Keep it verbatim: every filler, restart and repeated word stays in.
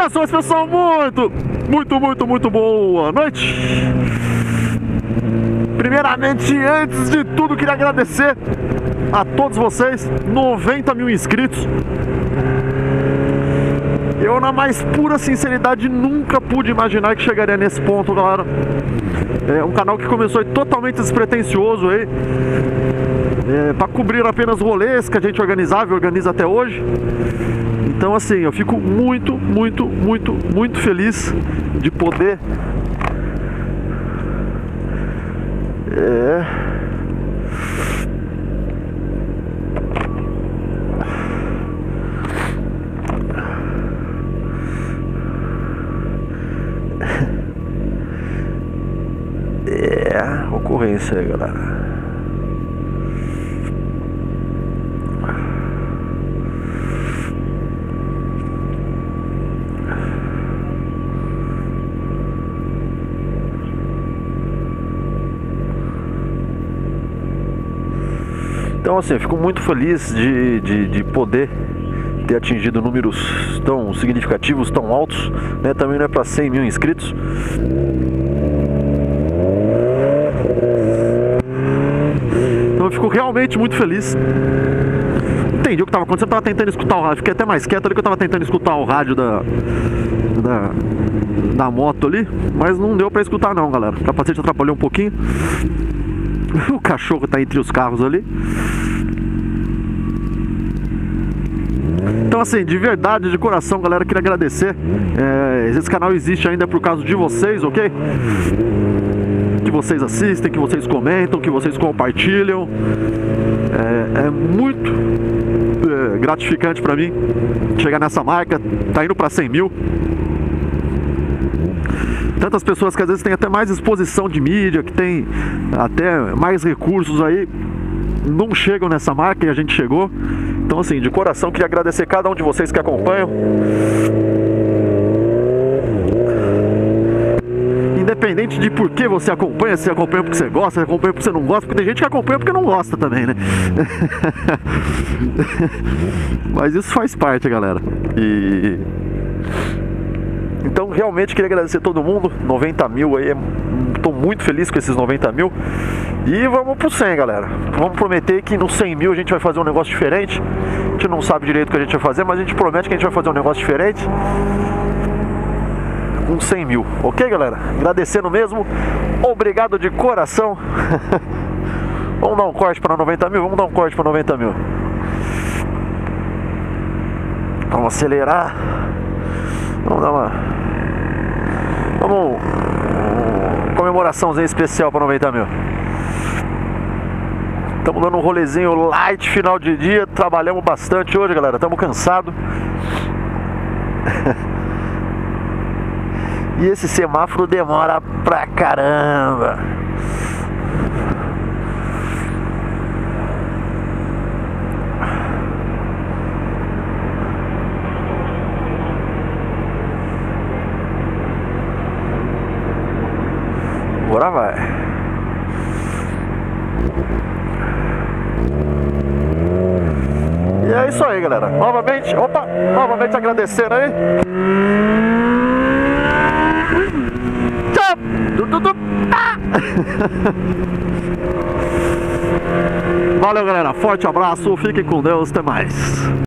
Saudações, pessoal, muito, muito, muito, muito boa noite. Primeiramente, antes de tudo, queria agradecer a todos vocês, noventa mil inscritos. Eu, na mais pura sinceridade, nunca pude imaginar que chegaria nesse ponto, galera. É um canal que começou totalmente despretensioso aí, é, para cobrir apenas rolês que a gente organizava e organiza até hoje. Então, assim, eu fico muito, muito, muito, muito feliz de poder é... é ocorrência aí, galera. Então, assim, eu fico muito feliz de, de, de poder ter atingido números tão significativos, tão altos, né? Também não é para cem mil inscritos. Então eu fico realmente muito feliz. Entendi o que estava acontecendo, eu estava tentando escutar o rádio. Fiquei até mais quieto ali que eu estava tentando escutar o rádio da, da, da moto ali, mas não deu para escutar não, galera. O capacete atrapalhou um pouquinho. O cachorro tá entre os carros ali. Então, assim, de verdade, de coração, galera, queria agradecer. é, Esse canal existe ainda por causa de vocês, ok? Que vocês assistem, que vocês comentam, que vocês compartilham. É, é muito é, gratificante pra mim chegar nessa marca. Tá indo pra cem mil. Tantas pessoas que às vezes têm até mais exposição de mídia, que tem até mais recursos aí, não chegam nessa marca e a gente chegou. Então, assim, de coração, queria agradecer cada um de vocês que acompanham. Independente de por que você acompanha, se acompanha porque você gosta, se acompanha porque você não gosta, porque tem gente que acompanha porque não gosta também, né? Mas isso faz parte, galera. E... então, realmente queria agradecer todo mundo. noventa mil aí, estou muito feliz com esses noventa mil. E vamos pro cem, galera. Vamos prometer que no cem mil a gente vai fazer um negócio diferente. A gente não sabe direito o que a gente vai fazer, mas a gente promete que a gente vai fazer um negócio diferente com cem mil, ok, galera? Agradecendo mesmo, obrigado de coração. Vamos dar um corte para noventa mil? Vamos dar um corte para noventa mil. Vamos acelerar. Vamos dar uma... Vamos... comemoraçãozinha especial para noventa mil. Estamos dando um rolezinho light, final de dia. Trabalhamos bastante hoje, galera. Estamos cansados. E esse semáforo demora pra caramba. Agora vai. E é isso aí, galera. Novamente, opa, novamente agradecendo aí. Tchau. Valeu, galera. Forte abraço. Fiquem com Deus. Até mais.